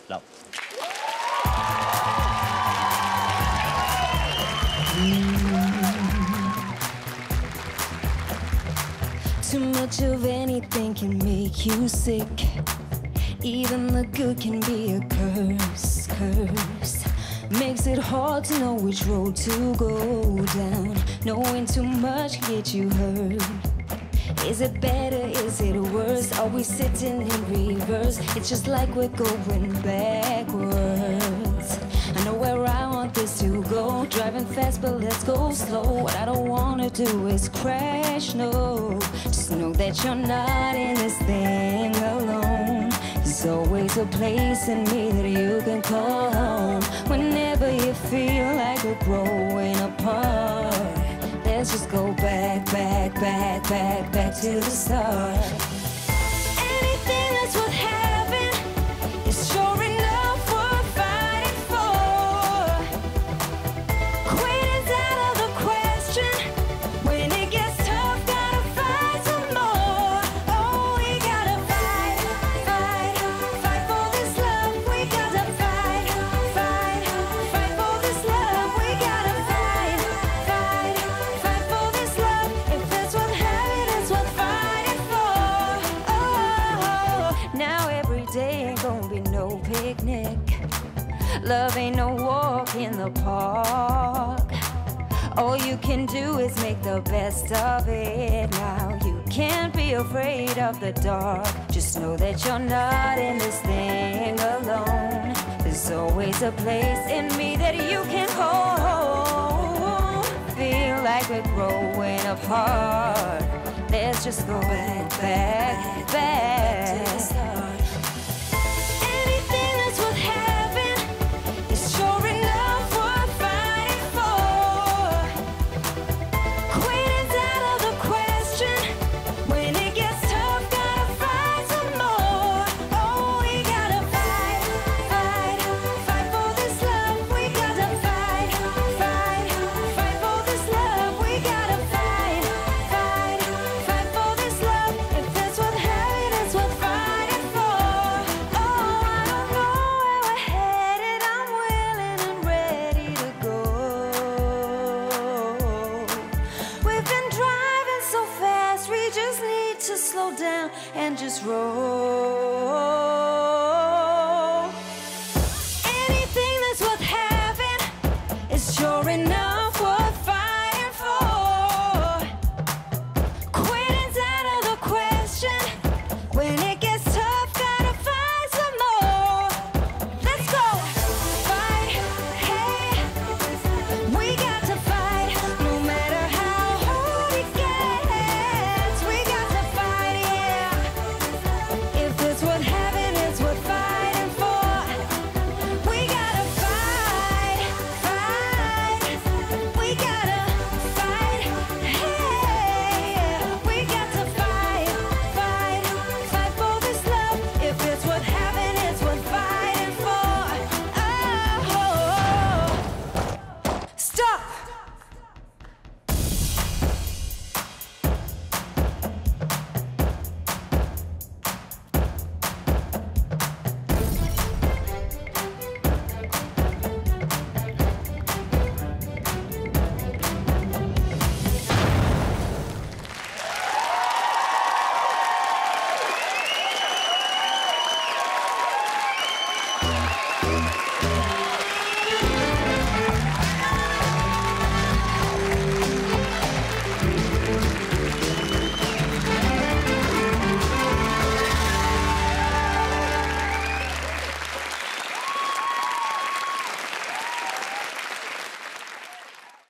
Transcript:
Love. Too much of anything can make you sick. Even the good can be a curse. Makes it hard to know which road to go down. Knowing too much can get you hurt. Is it better, is it worse? Are we sitting in reverse? It's just like we're going backwards. I know where I want this to go. Driving fast, but let's go slow. What I don't wanna do is crash, no. Just know that you're not in this thing alone. There's always a place in me that you can call home. Whenever you feel like we're growing apart, let's just go back to the start. Anything that's worth having is sure enough worth fighting for. Quitting's out of the question. When it gets tough, gotta fight some more. Oh, we gotta fight for this love. We gotta fight for this love. We gotta fight for this love. If it's worth having, it's worth fighting for. Oh, now every day ain't gonna be no picnic. Love ain't no walk in the park. All you can do is make the best of it now. You can't be afraid of the dark. Just know that you're not in this thing alone. There's always a place in me that you can call home. Feel like we're growing apart. Let's just go back to the start. Anything that's worth having is sure enough worth fighting for. Quitting's out of the question. When it gets tough, gotta fight some more. Oh, we gotta fight for this love. We gotta fight for this love. We gotta fight for this love. If it's worth having, it's worth fighting for. Oh, I don't know where we're headed. I'm willing and ready to go. We've been driving so fast, we just need to slow down and just roll.